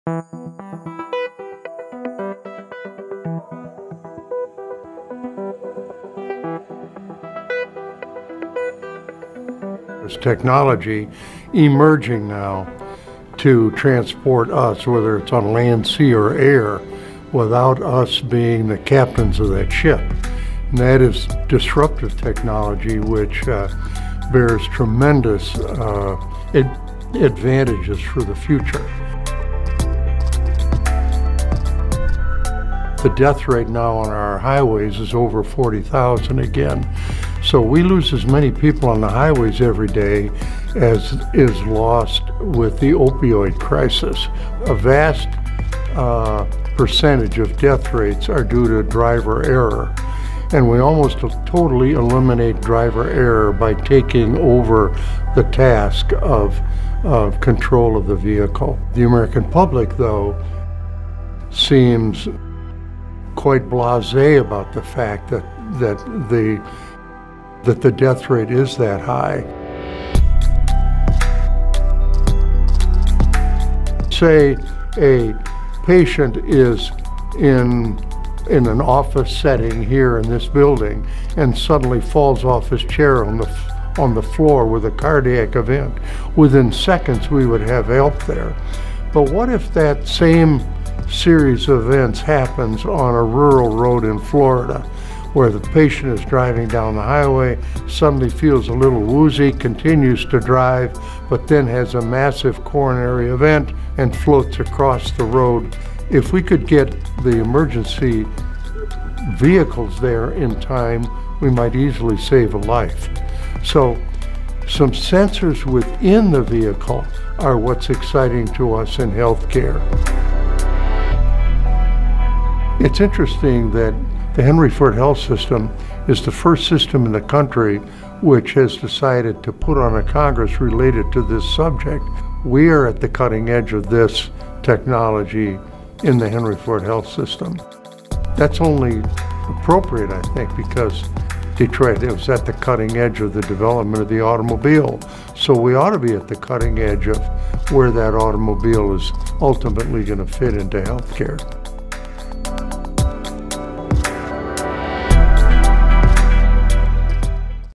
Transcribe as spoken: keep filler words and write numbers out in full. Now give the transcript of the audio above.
There's technology emerging now to transport us, whether it's on land, sea, or air, without us being the captains of that ship. And that is disruptive technology, which uh, bears tremendous uh, ad advantages for the future. The death rate now on our highways is over forty thousand again. So we lose as many people on the highways every day as is lost with the opioid crisis. A vast uh, percentage of death rates are due to driver error. And we almost totally eliminate driver error by taking over the task of, of control of the vehicle. The American public, though, seems quite blasé about the fact that, that, the, that the death rate is that high. Say a patient is in in an office setting here in this building and suddenly falls off his chair on the on the floor with a cardiac event. Within seconds we would have help there. But what if that same series of events happens on a rural road in Florida, where the patient is driving down the highway, suddenly feels a little woozy, continues to drive, but then has a massive coronary event and floats across the road? If we could get the emergency vehicles there in time, we might easily save a life. So some sensors within the vehicle are what's exciting to us in healthcare. It's interesting that the Henry Ford Health System is the first system in the country which has decided to put on a Congress related to this subject. We are at the cutting edge of this technology in the Henry Ford Health System. That's only appropriate, I think, because Detroit was at the cutting edge of the development of the automobile. So we ought to be at the cutting edge of where that automobile is ultimately going to fit into healthcare.